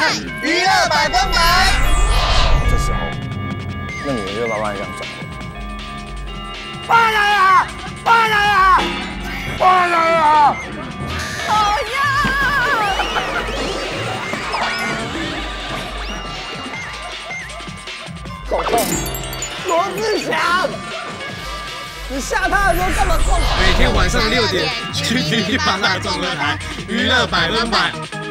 看娱乐百分百。 这时候，那女人就慢慢这样转过来。 爸来呀！爸来呀！爸来呀！ 好呀！ 好痛！罗志祥，你吓他的时候这么痛？ 每天晚上6点去听8大综合台，娱乐百分百。